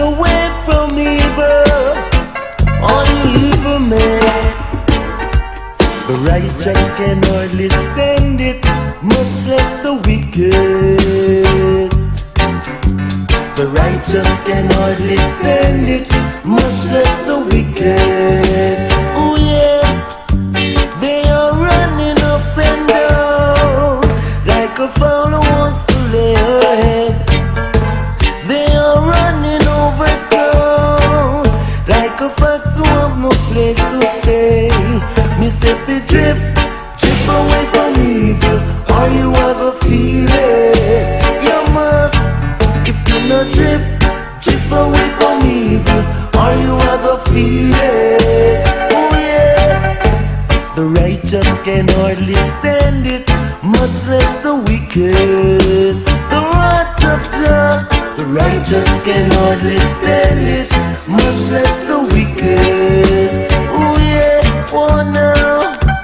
away from evil, all you evil men. The righteous can hardly stand it, much less the wicked. The righteous can hardly stand it, much less the wicked. Oh yeah, they are running up and down like a fowler wants to lay her head. They are running over town like a fox who have no place to stay. Miss if you drift away from evil, or you are gonna feel it. You must, if you not drift away from evil, or you are gonna feel it. Oh yeah, the righteous can hardly stand it, much less the wicked. The wrath of Jah, the righteous can hardly stand it, much less the wicked. Oh yeah, oh now.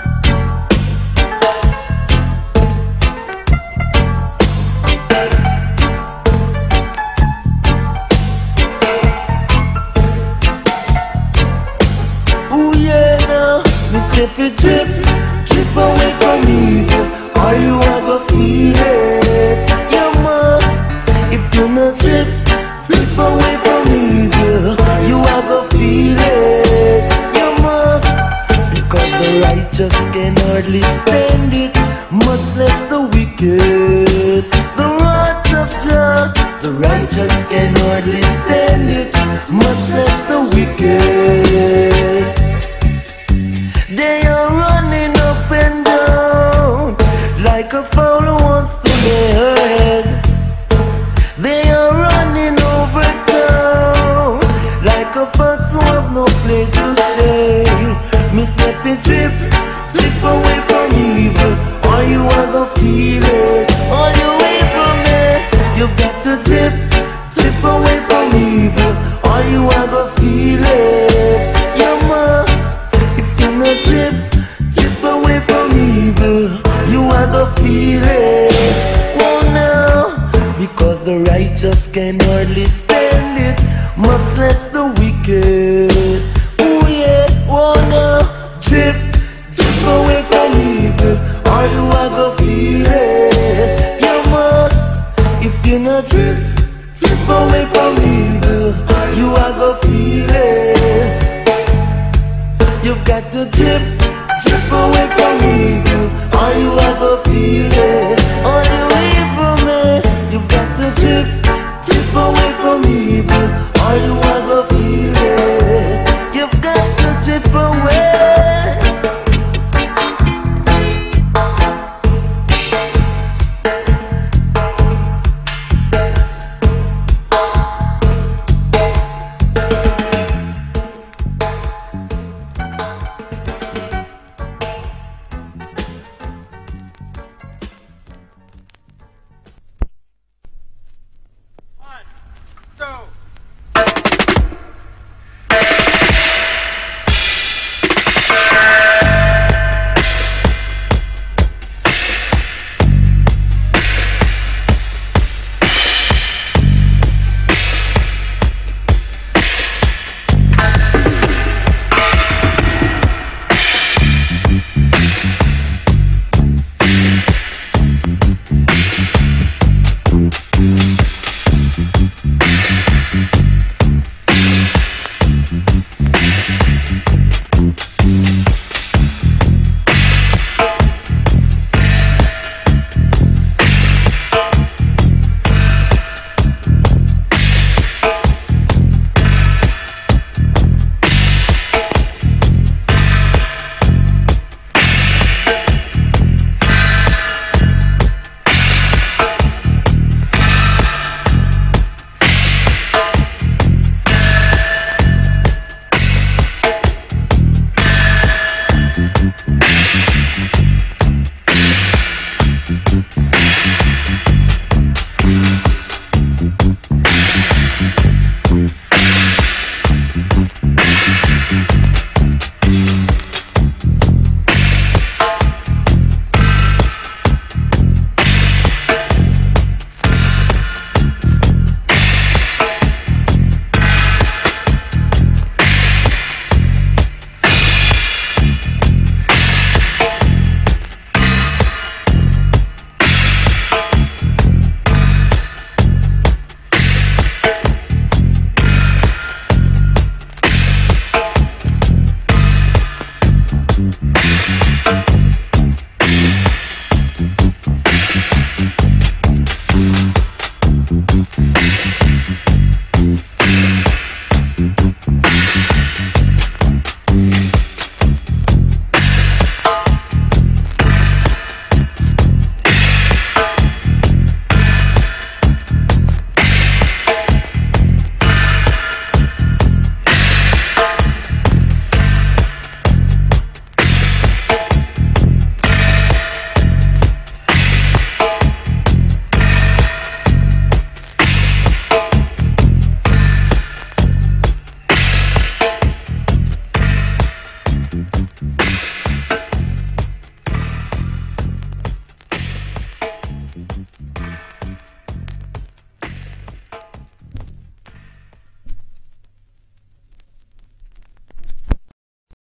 Oh yeah now, Miss if you drift away from evil, or you are gonna feel it. You must, if you not drift away from evil, you are gonna feel it. You must, because the righteous can hardly stand it, much less the wicked. The wrath of Jah, the righteous can hardly stand it, much less the wicked. They are running up and down like a fowl who wants to lay her head. They are running over town like a fox who have no place to stay. Miss if you drift away from evil, or you are gonna feel it. All you evil men, you've got to drift away from evil, or you are gonna feel it. You must, if you not drift away from evil, you are gonna feel it. Oh no, because the righteous can hardly stand it, much less the wicked. Oh yeah, oh no, drift away from evil, or you are gonna feel it. You must, if you not drift away from evil, you are gonna feel it. You've got to drift